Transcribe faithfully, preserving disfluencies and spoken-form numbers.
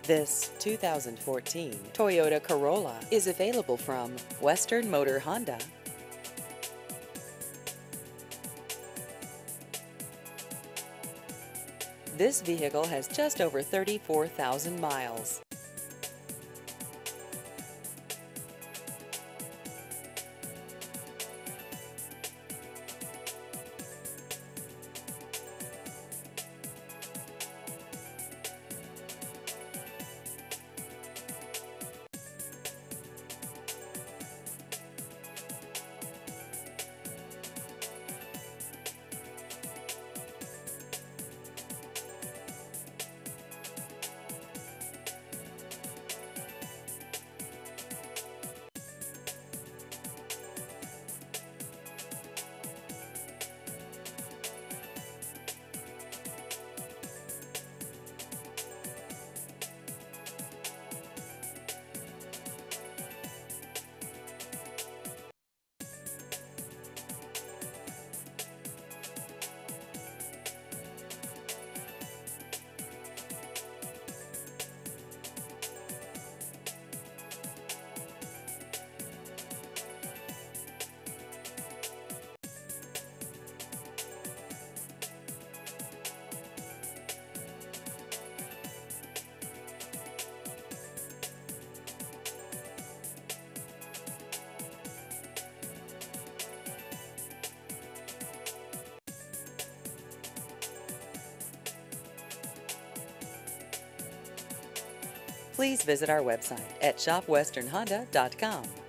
This two thousand fourteen Toyota Corolla is available from Western Motor Honda. This vehicle has just over thirty-four thousand miles. Please visit our website at shop western honda dot com.